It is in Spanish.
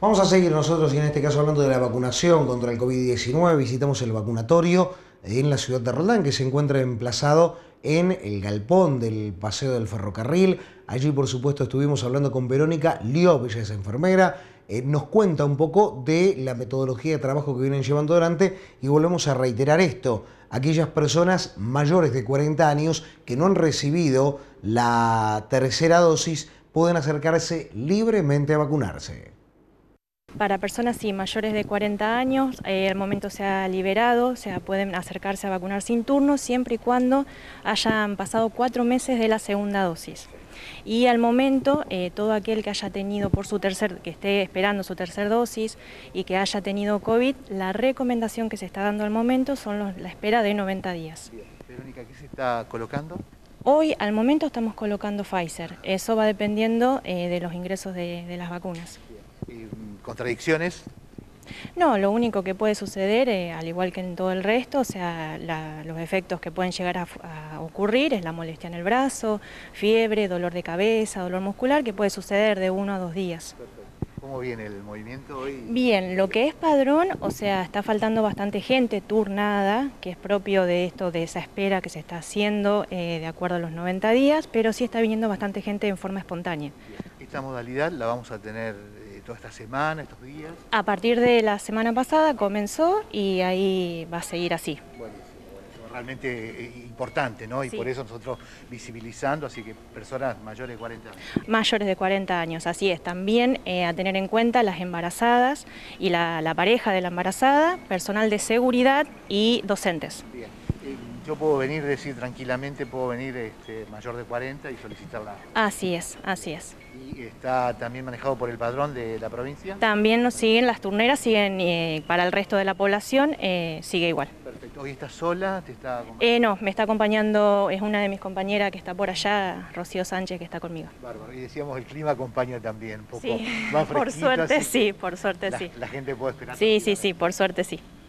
Vamos a seguir nosotros y en este caso hablando de la vacunación contra el COVID-19. Visitamos el vacunatorio en la ciudad de Roldán, que se encuentra emplazado en el galpón del Paseo del Ferrocarril. Allí, por supuesto, estuvimos hablando con Verónica Liop, ella es enfermera. Nos cuenta un poco de la metodología de trabajo que vienen llevando adelante y volvemos a reiterar esto. Aquellas personas mayores de 40 años que no han recibido la tercera dosis pueden acercarse libremente a vacunarse. Para personas sí, mayores de 40 años, al momento se ha liberado, o sea, pueden acercarse a vacunar sin turno siempre y cuando hayan pasado 4 meses de la segunda dosis. Y al momento, todo aquel que haya tenido que esté esperando su tercera dosis y que haya tenido COVID, la recomendación que se está dando al momento son la espera de 90 días. Bien. Verónica, ¿qué se está colocando? Hoy, al momento, estamos colocando Pfizer. Eso va dependiendo de los ingresos de las vacunas. ¿Contradicciones? No, lo único que puede suceder, al igual que en todo el resto, o sea, los efectos que pueden llegar a ocurrir es la molestia en el brazo, fiebre, dolor de cabeza, dolor muscular, que puede suceder de 1 a 2 días. Perfecto. ¿Cómo viene el movimiento hoy? Bien, lo que es padrón, o sea, está faltando bastante gente turnada, que es propio de esto, de esa espera que se está haciendo de acuerdo a los 90 días, pero sí está viniendo bastante gente en forma espontánea. Bien. Esta modalidad la vamos a tener toda esta semana, estos días. A partir de la semana pasada comenzó y ahí va a seguir así. Buenísimo. Realmente importante, ¿no? Y Sí. por eso nosotros visibilizando, así que personas mayores de 40 años. Mayores de 40 años, así es. También a tener en cuenta las embarazadas y la pareja de la embarazada, personal de seguridad y docentes. Bien. Yo puedo venir, decir tranquilamente, puedo venir mayor de 40 y solicitarla. Así es, así es. ¿Y está también manejado por el padrón de la provincia? También nos siguen, las turneras siguen para el resto de la población, sigue igual. Perfecto. ¿Hoy estás sola? ¿Te está No, me está acompañando, es una de mis compañeras que está por allá, Rocío Sánchez, que está conmigo. Bárbaro. Y decíamos, el clima acompaña también un poco Sí, más por fresquito, suerte así sí, por suerte sí. la gente puede esperar. Sí, sí, sí, por suerte sí.